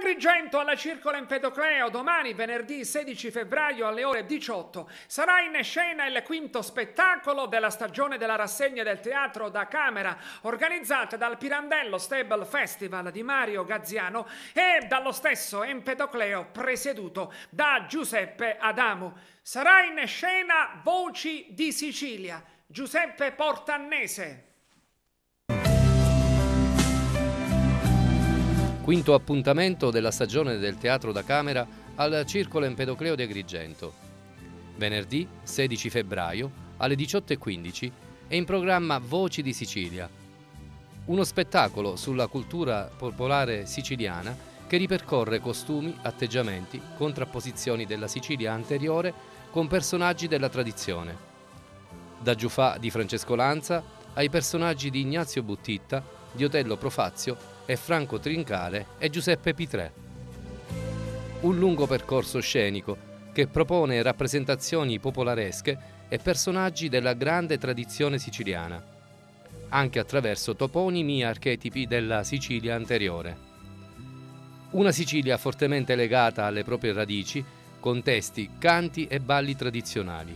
Agrigento alla Circola Empedocleo domani venerdì 16 febbraio alle ore 18 sarà in scena il quinto spettacolo della stagione della rassegna del teatro da camera organizzata dal Pirandello Stable Festival di Mario Gazziano e dallo stesso Empedocleo presieduto da Giuseppe Adamo. Sarà in scena Voci di Sicilia, Giuseppe Portannese. Quinto appuntamento della stagione del teatro da camera al Circolo Empedocleo di Agrigento. Venerdì 16 febbraio alle 18:15 è in programma Voci di Sicilia, uno spettacolo sulla cultura popolare siciliana che ripercorre costumi, atteggiamenti, contrapposizioni della Sicilia anteriore con personaggi della tradizione. Da Giufà di Francesco Lanza ai personaggi di Ignazio Buttitta, di Otello Profazio e Franco Trincale e Giuseppe Pitrè. Un lungo percorso scenico che propone rappresentazioni popolaresche e personaggi della grande tradizione siciliana, anche attraverso toponimi e archetipi della Sicilia anteriore. Una Sicilia fortemente legata alle proprie radici, con testi, canti e balli tradizionali.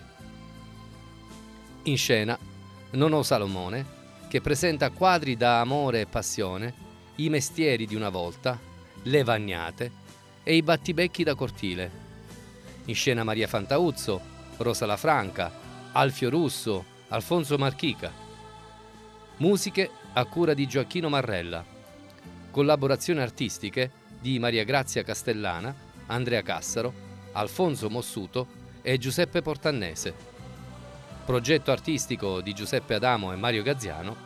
In scena Nonò Salomone, che presenta quadri da amore e passione, I mestieri di una volta, Le vagnate e I battibecchi da cortile. In scena Maria Fantauzzo, Rosa La Franca, Alfio Russo, Alfonso Marchica. Musiche a cura di Gioacchino Marrella. Collaborazioni artistiche di Maria Grazia Castellana, Andrea Cassaro, Alfonso Mossuto e Giuseppe Portannese. Progetto artistico di Giuseppe Adamo e Mario Gazziano.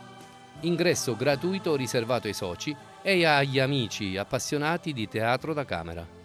Ingresso gratuito riservato ai soci e agli amici appassionati di teatro da camera.